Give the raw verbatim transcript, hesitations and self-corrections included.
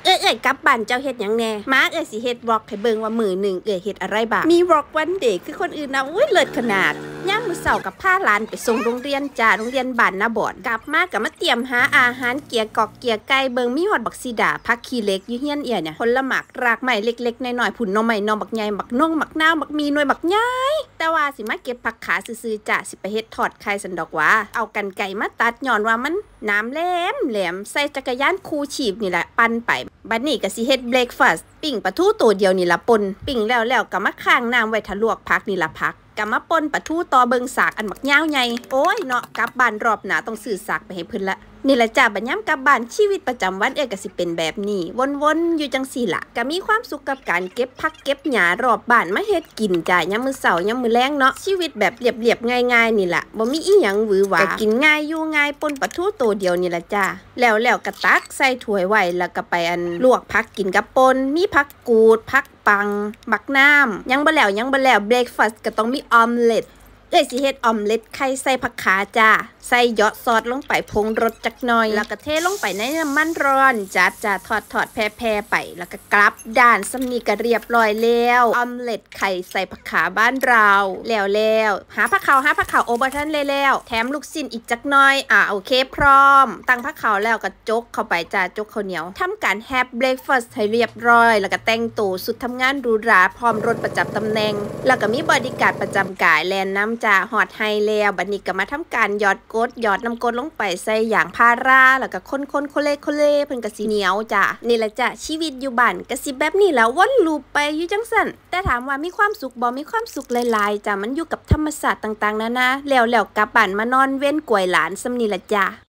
เอ้ยเอ้ยกลับบ้านเจ้าเฮ็ดหยังแน่มาเอ้ยสิเฮ็ดวอล์กให้เบิ่งว่ามือหนึ่งเอ้ยเฮ็ดอะไรบ้างมีวอล์กวันเด็กคือคนอื่นนะอุ้ยเลิศขนาดย่ามมื้อเช้ากับพาหลานไปส่งโรงเรียนจ้าโรงเรียนบ้านนาบ่อนกลับมาก็มาเตรียมหาอาหารเกี๊ยกอกเกี๊ยไก่เบิ่งมีฮอดบักซีดาผักขี้เหล็กอยู่เฮียนเอียเนี่ยผลหมากรากไม้เล็กๆน้อยๆผุ่นหน่อไม้หน่อบักใหญ่บักน่องบักนาวบักมีหน่วยบักใหญ่แต่ว่าสิมาเก็บผักขาซื่อๆจ้าสิไปเฮ็ดทอดไข่สันดอกว่าเอากันไก่มาตัดย้อนว่ามันน้ำแหลมแหลมใส่จักรยานคูชีพนี่แหละปั่นไปบัดนี้ก็สิเฮ็ดเบรกฟาสต์ปิ้งปลาทูตัวเดียวนี่ละป่นปิ้งแล้วแล้วก็มาข้างน้ำไว้ทะลวกพักนี่ละพักก็มาป่นปลาทูต่อเบิงสากอันบักยาวใหญ่โอ้ยเนาะกลับบ้านรอบหน้าต้องซื้อสากไปให้เพิ่นละนี่แหละจ้าบัดย้ำกลับบ้านชีวิตประจำวันเอ้ยก็สิเป็นแบบนี้วนๆอยู่จังซี่ล่ะก็มีความสุขกับการเก็บผักเก็บหญ้ารอบบ้านมาเฮ็ดกินจ้ายามมื้อเช้ายามมื้อแลงเนาะชีวิตแบบเรียบๆง่ายๆนี่ล่ะบ่มีอีหยังหวือหวาก็กินง่ายอยู่ง่ายป่นปลาทูตัวเดียวนี่ล่ะจ้าแล้วแล้วก็ตักใส่ถ้วยไว้แล้วก็ไปอันลวกผักกินกับป่นมีผักกูดผักปังบักน้ำยังบ่แล้วยังบ่แล้วเบรกฟาสต์ก็ต้องมีออมเล็ตเอ้ยสิเฮ็ดออมเล็ตไข่ใส่ผักขาจ้าใส่ยอดซอสลงไปผงรสจักหน่อยแล้วก็เทลงไปในน้ำมันร้อนจัดจ้าทอดทอดแผ่ๆไปแล้วก็กลับด้านสำนีก็เรียบร้อยแล้วออมเล็ตไข่ใส่ผักขาบ้านเราแล้วแล้วหาผักขาวหาผักขาวโอเบอร์ทันเลยแล้วแถมลูกชิ้นอีกจักหน่อยอ่ะโอเคพร้อมตั้งผักขาวแล้วก็จกเข้าไปจ้าจกข้าวเหนียวทำการแฮปเบรกฟาสต์ให้เรียบร้อยแล้วก็แต่งตัวสุดทำงานหรูหราพร้อมรถประจำตำแหน่งแล้วก็มีบริการประจำกายแลนน้ำจ้าฮอดไฮแล้วบัดนี้ก็มาทำการหยอดกดหยอดน้ำกดลงไปใส่อย่างพาราแล้วก็คนคนโคเล่โคเล่เพิ่นก็สิเหนียวจ้ะนี่แหละจ้ะชีวิตอยู่บ้านก็สิแบบนี้แล้ววนลูปไปอยู่จังซั่นแต่ถามว่ามีความสุขบ่มีความสุขหลายๆจ้ะมันอยู่กับธรรมศาสตร์ต่างๆนานาแล้วแล้วกลับบ้านมานอนเว้นกวยหลานซำนี่ล่ะจ้ะ